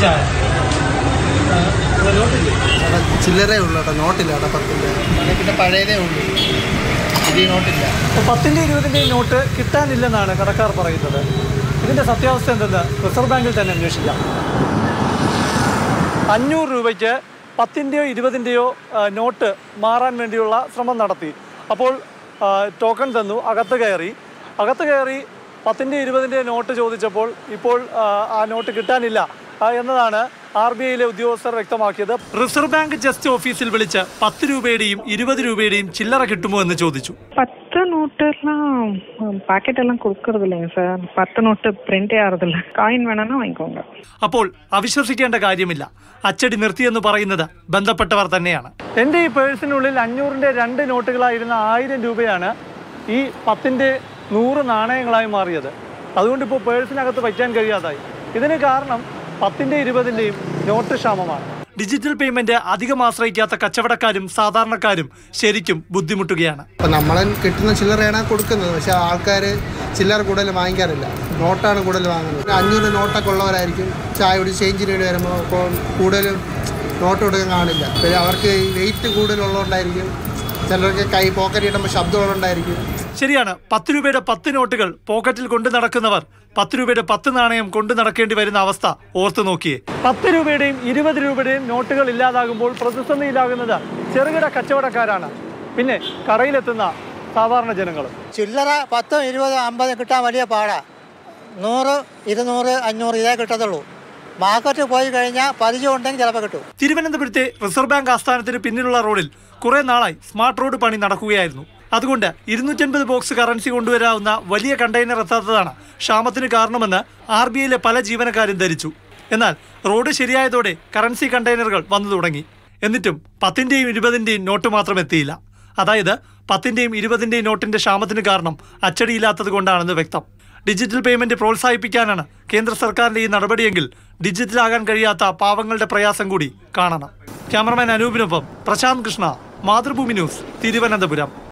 ചില്ലറേ ഉള്ളൂ കേട്ടോ, നോട്ടില്ല കേട്ടോ 10-ന്റെ. പിന്നെ പഴയതേ ഉള്ളൂ, പുതിയ നോട്ടില്ല. 10-ന്റെ 20-ന്റെയും നോട്ട് കിട്ടാനില്ലെന്നാണ് കടക്കാർ പറയുന്നത്. ഇതിൻ്റെ സത്യാവസ്ഥ എന്തെന്ന് റിസർവ് ബാങ്കിൽ തന്നെ അന്വേഷിക്കാം. 500 രൂപയ്ക്ക് 10-ന്റെയോ 20-ന്റെയോ നോട്ട് മാറാൻ വേണ്ടിയുള്ള ശ്രമം നടത്തി. അപ്പോൾ ടോക്കൺ തന്നു, അകത്ത് കയറി 10-ന്റെ 20-ന്റെ നോട്ട് ചോദിച്ചപ്പോൾ ഇപ്പോൾ ആ നോട്ട് കിട്ടാനില്ല എന്നതാണ് RBIയിലെ ഉദ്യോഗസ്ഥർ വ്യക്തമാക്കിയത്. റിസർവ് ബാങ്ക് ജസ്റ്റ് ഓഫീസിൽ വിളിച്ച് 10 രൂപയുടെയും 20 രൂപയുടെയും ചില്ലറ കിട്ടുമോ എന്ന് ചോദിച്ചു. 10 നോട്ടെല്ലാം പാക്കറ്റ് എല്ലാം കൊടുക്കறதில்லைங்க சார். 10 നോട്ട് പ്രിന്റ് ചെയ്യാറില്ല. കായിൻ വേണമെന്ന് വാങ്ങിക്കോங்க. അപ്പോൾ അവിശ്വസിക്കേണ്ട കാര്യമില്ല, അച്ചടി നിർത്തിയെന്ന് പറയുന്നത് ബന്ധപ്പെട്ടവർ തന്നെയാണ്. എൻ്റെ ഈ പേഴ്സിനുള്ളിൽ 500-ന്റെ 2 നോട്ടുകളായിരുന്ന 1000 രൂപയാണ് ഈ 10-ന്റെ 100 നാണയങ്ങളായി മാറിയത്. അതുകൊണ്ട് ഇപ്പോൾ പേഴ്സിനകത്ത് വയ്ക്കാൻ കഴിയാതായി. ഇതിന് കാരണം 10-ന്റെ 20-ന്റെയും നോട്ട് ക്ഷാമമാണ്. ഡിജിറ്റൽ പേയ്മെന്റ് അധികം ആശ്രയിക്കാത്ത കച്ചവടക്കാരും സാധാരണക്കാരും ശരിക്കും ബുദ്ധിമുട്ടുകയാണ്. നമ്മളെ കിട്ടുന്ന ചില്ലറയാണ് കൊടുക്കുന്നത്, പക്ഷെ ആൾക്കാർ ചില്ലറ കൂടുതൽ വാങ്ങിക്കാറില്ല, നോട്ടാണ് കൂടുതൽ വാങ്ങുന്നത്. 500 നോട്ടൊക്കെ ഉള്ളവരായിരിക്കും ചായ കുടി ചേഞ്ചിന് വേണ്ടി വരുമ്പോൾ ഇപ്പോൾ കൂടുതലും നോട്ട് കൊടുക്കാൻ കാണില്ല. പിന്നെ അവർക്ക് വെയിറ്റ് കൂടുതലുള്ളതുകൊണ്ടായിരിക്കും, ചിലർക്ക് കൈ പോക്കറ്റ് ഇടുമ്പോൾ ശബ്ദമുള്ളതുകൊണ്ടായിരിക്കും. ശരിയാണ്, 10 രൂപയുടെ 10 നോട്ടുകൾ പോക്കറ്റിൽ കൊണ്ടു നടക്കുന്നവർ 10 രൂപയുടെ 10 നാണയം കൊണ്ടു നടക്കേണ്ടി വരുന്ന അവസ്ഥ ഓർത്തു നോക്കിയേ. 10 രൂപയുടെയും 20 രൂപയുടെയും നോട്ടുകൾ ഇല്ലാതാകുമ്പോൾ പ്രതിസന്ധിയിലാകുന്നത് ചെറുകിട കച്ചവടക്കാരാണ്, പിന്നെ കടയിലെത്തുന്ന സാധാരണ ജനങ്ങൾ. ചില്ലറ 10, 20, 50 കിട്ടാൻ വലിയ പാടാ. 100, 200, 500 ഇതേ കിട്ടത്തുള്ളൂ. മാർക്കറ്റ് പോയി കഴിഞ്ഞാൽ പരിചയം ഉണ്ടെങ്കിൽ ചിലപ്പോൾ കിട്ടും. തിരുവനന്തപുരത്തെ റിസർവ് ബാങ്ക് ആസ്ഥാനത്തിന് പിന്നിലുള്ള റോഡിൽ കുറെ നാളായി സ്മാർട്ട് റോഡ് പണി നടക്കുകയായിരുന്നു. അതുകൊണ്ട് 250 ബോക്സ് കറൻസി കൊണ്ടുവരാവുന്ന വലിയ കണ്ടെയ്നർ എത്താത്തതാണ് ക്ഷാമത്തിന് കാരണമെന്ന് RBIയിലെ പല ജീവനക്കാരും ധരിച്ചു. എന്നാൽ റോഡ് ശരിയായതോടെ കറൻസി കണ്ടെയ്നറുകൾ വന്നു തുടങ്ങി. എന്നിട്ടും 10-ന്റെയും 20-ന്റെയും നോട്ട് മാത്രം എത്തിയില്ല. അതായത് 10-ന്റെയും 20-ന്റെയും നോട്ടിന്റെ ക്ഷാമത്തിന് കാരണം അച്ചടിയില്ലാത്തത് കൊണ്ടാണെന്ന് വ്യക്തം. ഡിജിറ്റൽ പേയ്മെന്റ് പ്രോത്സാഹിപ്പിക്കാനാണ് കേന്ദ്ര സർക്കാരിന്റെ ഈ നടപടിയെങ്കിൽ ഡിജിറ്റലാകാൻ കഴിയാത്ത പാവങ്ങളുടെ പ്രയാസം കൂടി കാണണം. ക്യാമറമാൻ അനൂപിനൊപ്പം പ്രശാന്ത് കൃഷ്ണ, മാതൃഭൂമി ന്യൂസ്, തിരുവനന്തപുരം.